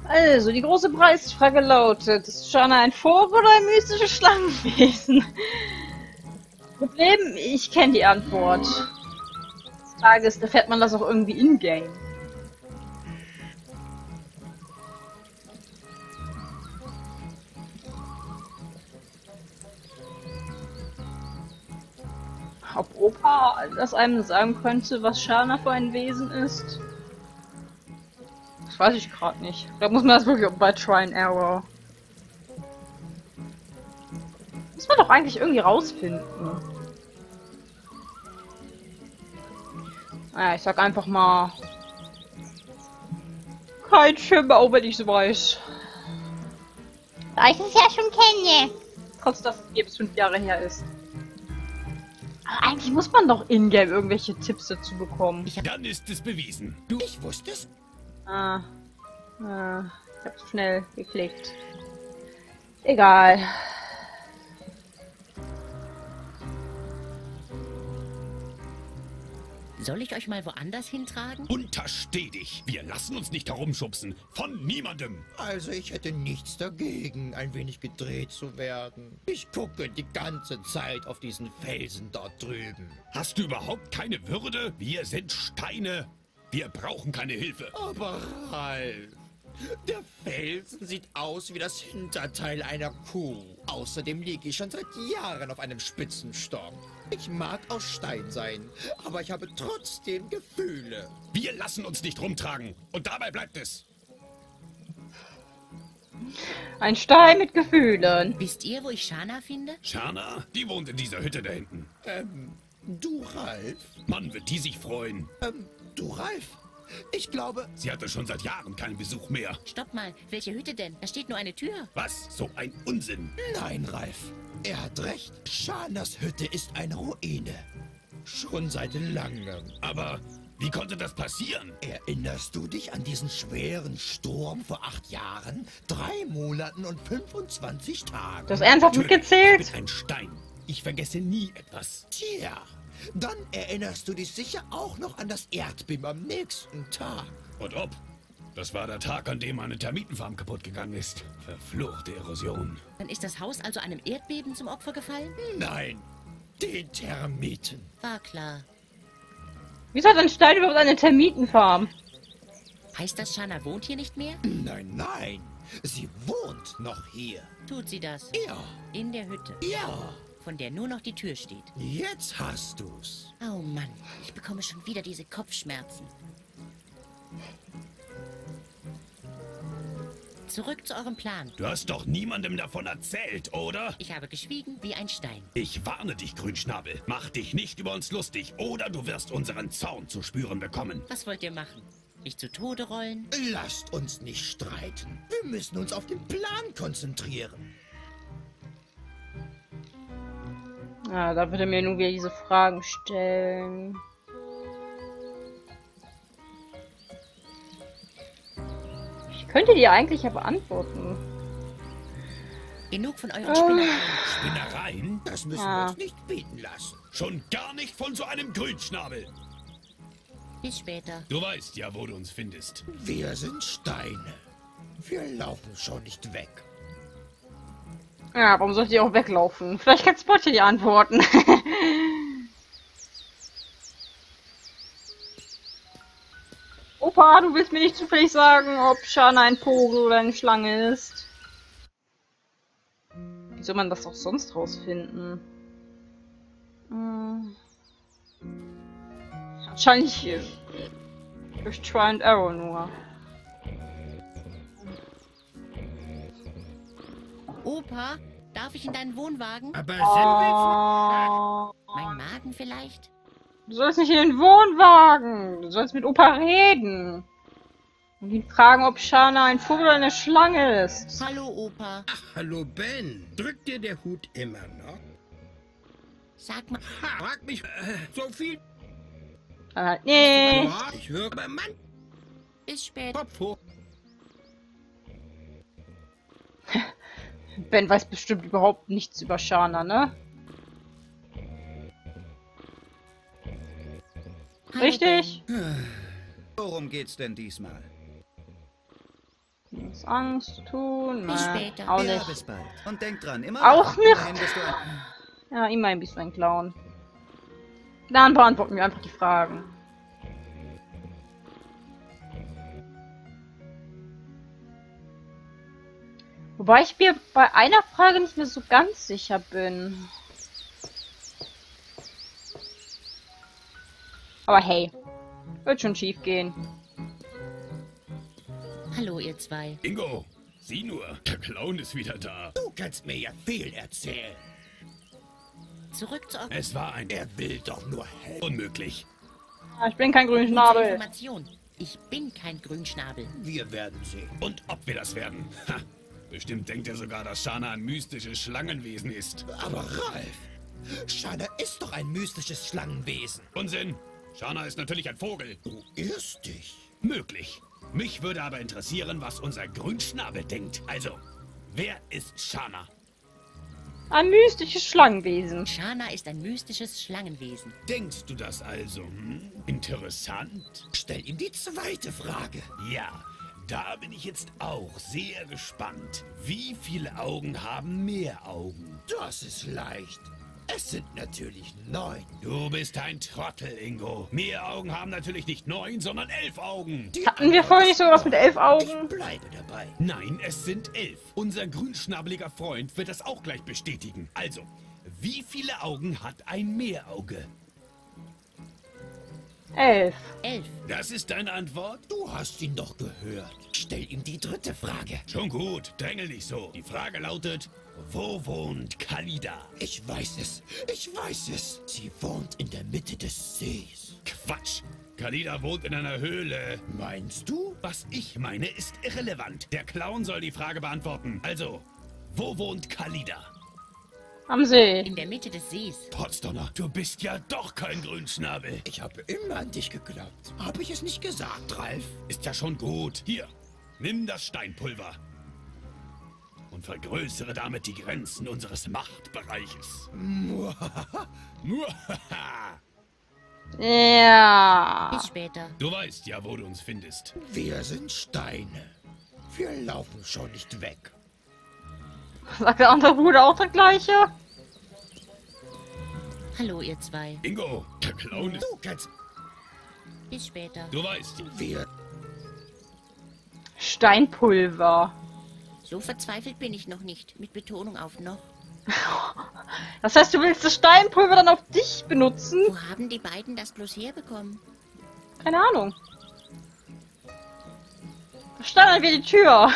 Also, die große Preisfrage lautet, ist Shana ein Vogel oder ein mystisches Schlangenwesen? Problem, ich kenne die Antwort. Die Frage ist, erfährt man das auch irgendwie in-game? Ob Opa das einem sagen könnte, was Shana für ein Wesen ist? Das weiß ich gerade nicht. Da muss man das wirklich bei Try and Error. Muss man doch eigentlich irgendwie rausfinden. Naja, ich sag einfach mal. Kein Schimmer, auch wenn ich es weiß. Da ich es ja schon kenne. Trotz dass es jetzt 5 Jahre her ist. Aber eigentlich muss man doch in-game irgendwelche Tipps dazu bekommen. Dann ist es bewiesen. Ich wusste es. Ich hab zu schnell geklickt. Egal. Soll ich euch mal woanders hintragen? Untersteh dich. Wir lassen uns nicht herumschubsen. Von niemandem. Also ich hätte nichts dagegen, ein wenig gedreht zu werden. Ich gucke die ganze Zeit auf diesen Felsen dort drüben. Hast du überhaupt keine Würde? Wir sind Steine. Wir brauchen keine Hilfe. Aber Ralf, der Felsen sieht aus wie das Hinterteil einer Kuh. Außerdem liege ich schon seit Jahren auf einem Spitzenstock. Ich mag aus Stein sein, aber ich habe trotzdem Gefühle. Wir lassen uns nicht rumtragen. Und dabei bleibt es. Ein Stein mit Gefühlen. Wisst ihr, wo ich Shana finde? Shana, die wohnt in dieser Hütte da hinten. Du Ralf? Mann, wird die sich freuen. Du Ralf? Ich glaube... Sie hatte schon seit Jahren keinen Besuch mehr. Stopp mal, welche Hütte denn? Da steht nur eine Tür. Was? So ein Unsinn. Nein, Ralf. Er hat recht. Shanas Hütte ist eine Ruine. Schon seit langem. Aber wie konnte das passieren? Erinnerst du dich an diesen schweren Sturm vor 8 Jahren, 3 Monaten und 25 Tagen? Das ernsthaft Ich mitgezählt? bin ein Stein. Ich vergesse nie etwas. Tja, dann erinnerst du dich sicher auch noch an das Erdbeben am nächsten Tag. Und ob? Das war der Tag, an dem eine Termitenfarm kaputt gegangen ist. Verfluchte Erosion. Dann ist das Haus also einem Erdbeben zum Opfer gefallen? Nein, den Termiten. War klar. Wieso hat ein Stein überhaupt eine Termitenfarm? Heißt das, Shana wohnt hier nicht mehr? Nein, nein, sie wohnt noch hier. Tut sie das? Ja, In der Hütte, ja, von der nur noch die Tür steht. jetzt hast du's. Oh Mann, ich bekomme schon wieder diese Kopfschmerzen. Zurück zu eurem Plan. Du hast doch niemandem davon erzählt, oder? Ich habe geschwiegen wie ein Stein. Ich warne dich, Grünschnabel. Mach dich nicht über uns lustig, oder du wirst unseren Zorn zu spüren bekommen. Was wollt ihr machen? Mich zu Tode rollen? Lasst uns nicht streiten. Wir müssen uns auf den Plan konzentrieren. Ja, da würde mir nun wieder diese Fragen stellen. Ich könnte die eigentlich ja beantworten. Genug von euren Spinnereien. Spinnereien? Das müssen Ja. wir uns nicht bieten lassen. Schon gar nicht von so einem Grünschnabel. Bis später. Du weißt ja, wo du uns findest. Wir sind Steine. Wir laufen schon nicht weg. Ja, warum sollte ich auch weglaufen? Vielleicht kann Spot hier die antworten. Opa, du willst mir nicht zufällig sagen, ob Shana ein Vogel oder eine Schlange ist? Wie soll man das auch sonst rausfinden? Wahrscheinlich durch Try and Error nur. Opa, darf ich in deinen Wohnwagen? Aber Oh. Mein Magen vielleicht? Du sollst nicht in den Wohnwagen. Du sollst mit Opa reden. Und ihn fragen, ob Shana ein Vogel oder eine Schlange ist. Hallo, Opa. Hallo Ben, drückt dir der Hut immer noch? Sag mal, Ha, frag mich so viel. Dann halt nicht. Ja, ich höre, aber Mann, bis später. Kopf hoch. Ben weiß bestimmt überhaupt nichts über Shana, ne? Hallo, Richtig? Worum geht's denn diesmal? Was Angst zu tun? Bis Nein, später. auch Ja, nicht. bis bald. Und denk dran, immer Auch lachen. Immerhin nicht. bist du ein Ja, immerhin bist du ein Clown. Dann beantworten wir einfach die Fragen. Wobei ich mir bei einer Frage nicht mehr so ganz sicher bin. Aber hey, wird schon schief gehen. Hallo, ihr zwei. Ingo, sieh nur, der Clown ist wieder da. Du kannst mir ja viel erzählen. Zurück zur Es war ein Er will doch nur helfen. unmöglich. Ah, ich bin kein Grünschnabel. Information. Ich bin kein Grünschnabel. Wir werden sehen. Und ob wir das werden? Ha, bestimmt denkt er sogar, dass Shana ein mystisches Schlangenwesen ist. Aber Ralf, Shana ist doch ein mystisches Schlangenwesen. Unsinn! Shana ist natürlich ein Vogel. Du irrst dich. Möglich. Mich würde aber interessieren, was unser Grünschnabel denkt. Also, wer ist Shana? Ein mystisches Schlangenwesen. Shana ist ein mystisches Schlangenwesen. Denkst du das also? Hm? Interessant. Stell ihm die zweite Frage. Ja, da bin ich jetzt auch sehr gespannt. Wie viele Augen haben Meeraugen? Das ist leicht. Es sind natürlich 9. Du bist ein Trottel, Ingo. Meeraugen haben natürlich nicht 9, sondern 11 Augen. Die Hatten wir vorher nicht sowas mit 11 Ich Augen? bleibe dabei. Nein, es sind 11. Unser grünschnabeliger Freund wird das auch gleich bestätigen. Also, wie viele Augen hat ein Meerauge? 11. 11. Das ist deine Antwort? Du hast ihn doch gehört. Stell ihm die dritte Frage. Schon gut, drängel nicht so. Die Frage lautet, wo wohnt Kalida? Ich weiß es. Ich weiß es. Sie wohnt in der Mitte des Sees. Quatsch. Kalida wohnt in einer Höhle. Meinst du? Was ich meine, ist irrelevant. Der Clown soll die Frage beantworten. Also, wo wohnt Kalida? Am See. In der Mitte des Sees. Potsdonner, du bist ja doch kein Grünschnabel. Ich habe immer an dich geglaubt. Habe ich es nicht gesagt, Ralf? Ist ja schon gut. Hier, nimm das Steinpulver. Und vergrößere damit die Grenzen unseres Machtbereiches. Ja. Bis später. Du weißt ja, wo du uns findest. Wir sind Steine. Wir laufen schon nicht weg. Sagt der andere Bruder auch das gleiche? Hallo, ihr zwei. Ingo, der Clown ist... Du kannst... Bis später. Du weißt, Wir... Steinpulver. So verzweifelt bin ich noch nicht. Mit Betonung auf noch. Das heißt, du willst das Steinpulver dann auf dich benutzen? Wo haben die beiden das bloß herbekommen? Keine Ahnung. Da stand an wie die Tür.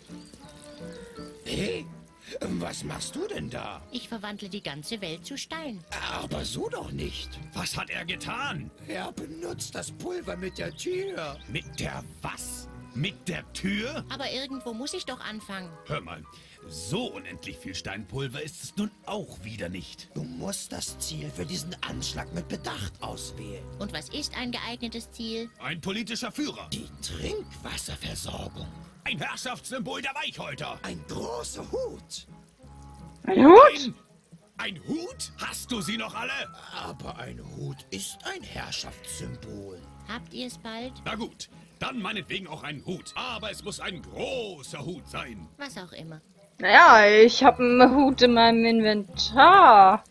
Hey, was machst du denn da? Ich verwandle die ganze Welt zu Stein. Aber so doch nicht. was hat er getan? Er benutzt das Pulver mit der Tür. Mit der was? Mit der Tür? Aber irgendwo muss ich doch anfangen. Hör mal, so unendlich viel Steinpulver ist es nun auch wieder nicht. Du musst das Ziel für diesen Anschlag mit Bedacht auswählen. Und was ist ein geeignetes Ziel? Ein politischer Führer. Die Trinkwasserversorgung. Ein Herrschaftssymbol der Weichhäuter. Ein großer Hut. Ein Hut? Ein Hut? Hast du sie noch alle? Aber ein Hut ist ein Herrschaftssymbol. Habt ihr es bald? Na gut, dann meinetwegen auch ein Hut. Aber es muss ein großer Hut sein. Was auch immer. Naja, ich habe einen Hut in meinem Inventar.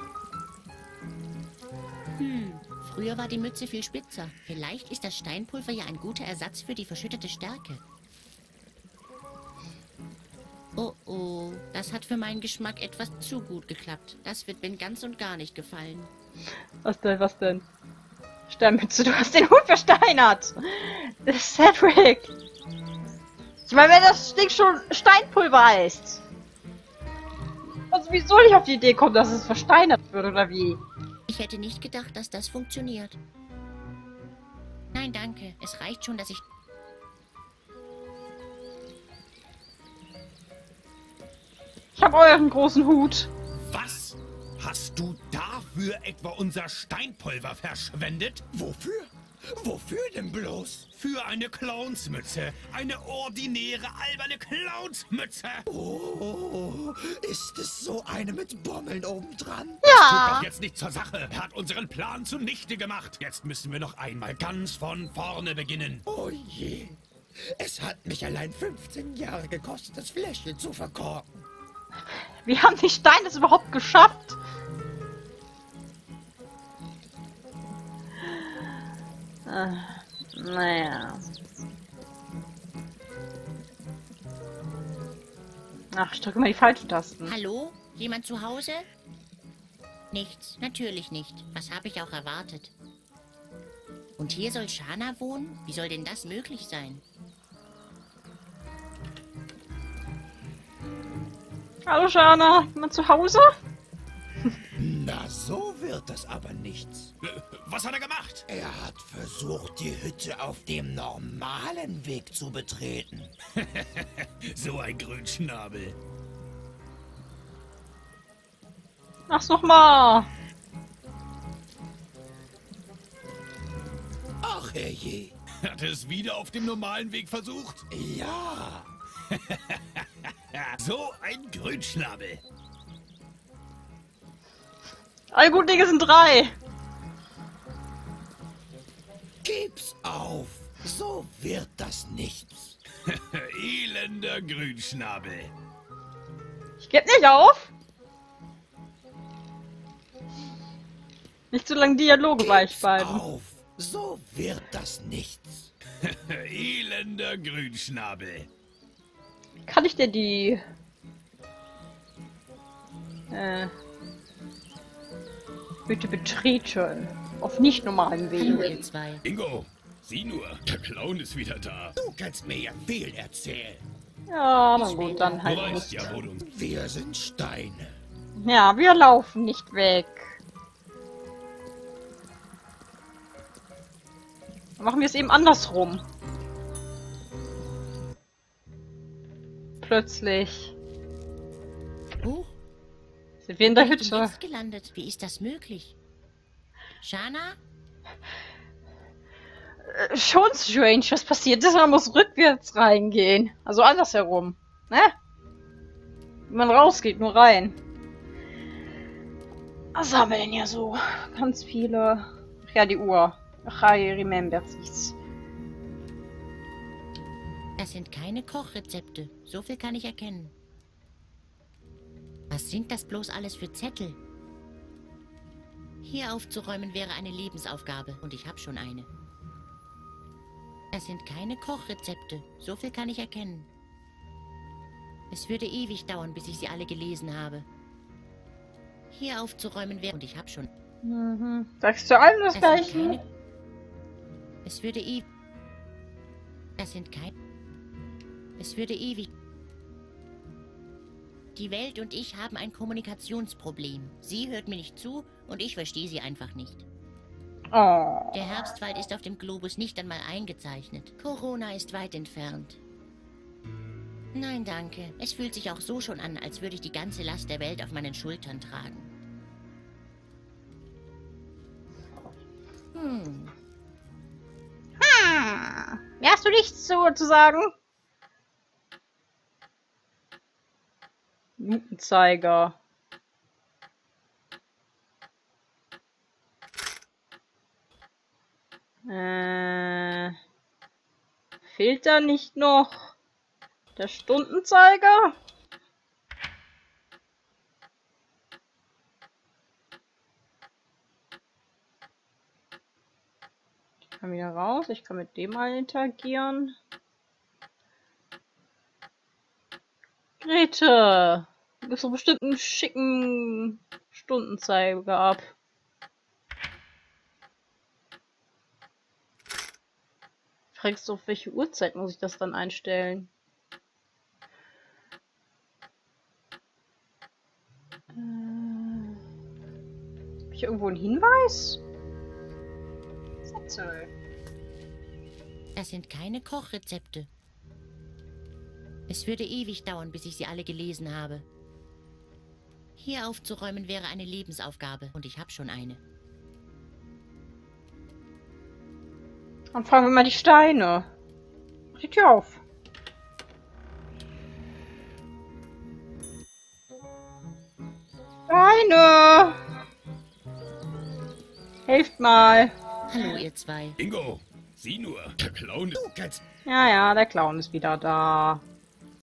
Früher war die Mütze viel spitzer. Vielleicht ist das Steinpulver ja ein guter Ersatz für die verschüttete Stärke. Oh oh, das hat für meinen Geschmack etwas zu gut geklappt. Das wird Ben ganz und gar nicht gefallen. Was denn, was denn? Steinmütze, du hast den Hut versteinert. Das ist Cedric. Ich meine, wenn das Ding schon Steinpulver heißt. Also wie soll ich auf die Idee kommen, dass es versteinert wird, oder wie? Ich hätte nicht gedacht, dass das funktioniert. Nein, danke. Es reicht schon, dass ich... Ich habe euren großen Hut. Was? Hast du dafür etwa unser Steinpulver verschwendet? Wofür? Wofür denn bloß? Für eine Clownsmütze. Eine ordinäre, alberne Clownsmütze. Oh, ist es so eine mit Bommeln obendran? Tut doch jetzt nicht zur Sache. Er hat unseren Plan zunichte gemacht. Jetzt müssen wir noch einmal ganz von vorne beginnen. Oh je. Es hat mich allein 15 Jahre gekostet, das Fläschchen zu verkorken. Wie haben die Steine das überhaupt geschafft? Naja. Ach, ich drücke mal die falschen Tasten. Hallo? Jemand zu Hause? Nichts, natürlich nicht. Was habe ich auch erwartet? Und hier soll Shana wohnen? Wie soll denn das möglich sein? Hallo Shana, jemand zu Hause? Na, so wird das aber nichts. Was hat er gemacht? Er hat versucht, die Hütte auf dem normalen Weg zu betreten. So ein Grünschnabel. Mach's noch mal. Ach, herrje. Hat er es wieder auf dem normalen Weg versucht? Ja. So ein Grünschnabel. Alle guten Dinge sind 3. Gib's auf. So wird das nichts. Elender Grünschnabel. Ich geb nicht auf. Nicht so lange Dialoge bei euch Gib's beiden. auf. So wird das nichts. Elender Grünschnabel. Kann ich dir die... Bitte betreten. Auf nicht normalen Hallo, Wegen. ihr zwei. Ingo, sieh nur, der Clown ist wieder da. Du kannst mir ja viel erzählen. Ja, na gut, dann Du halt weißt nicht. ja, wo du uns... Wir sind Steine. Ja, wir laufen nicht weg. Dann machen wir es eben andersrum. Plötzlich Huch, sind wir in der ich bin Hütte. jetzt gelandet. Wie ist das möglich? Shana? Schon strange, was passiert ist. Man muss rückwärts reingehen. Also andersherum. Ne? Wenn man rausgeht, nur rein. Was haben wir denn hier so? Ganz viele. Ach ja, die Uhr. Ach, I remember this. Das sind keine Kochrezepte. So viel kann ich erkennen. Was sind das bloß alles für Zettel? Hier aufzuräumen wäre eine Lebensaufgabe und ich habe schon eine. Das sind keine Kochrezepte. So viel kann ich erkennen. Es würde ewig dauern, bis ich sie alle gelesen habe. Hier aufzuräumen wäre und ich habe schon. Mhm. Sagst du allem das Das sind Gleiche? keine. Es würde ewig. Das sind keine. Es würde ewig. Die Welt und ich haben ein Kommunikationsproblem. Sie hört mir nicht zu und ich verstehe sie einfach nicht. Oh. Der Herbstwald ist auf dem Globus nicht einmal eingezeichnet. Corona ist weit entfernt. Nein, danke. Es fühlt sich auch so schon an, als würde ich die ganze Last der Welt auf meinen Schultern tragen. Ja, hast du nichts zu sagen? Minutenzeiger. Fehlt da nicht noch der Stundenzeiger? Ich kann wieder raus, ich kann mit dem mal interagieren. Grete! Du gibst doch bestimmt einen schicken Stundenzeiger ab. Fragst du, auf welche Uhrzeit muss ich das dann einstellen? Hab ich irgendwo einen Hinweis? Zettel. Das sind keine Kochrezepte. Es würde ewig dauern, bis ich sie alle gelesen habe. Hier aufzuräumen wäre eine Lebensaufgabe und ich habe schon eine. Dann fragen wir mal die Steine. Mach die Tür auf. Steine! Helft mal. Hallo, ihr zwei. Ingo, sieh nur, der Clown ist... Du kannst... Ja, ja, der Clown ist wieder da.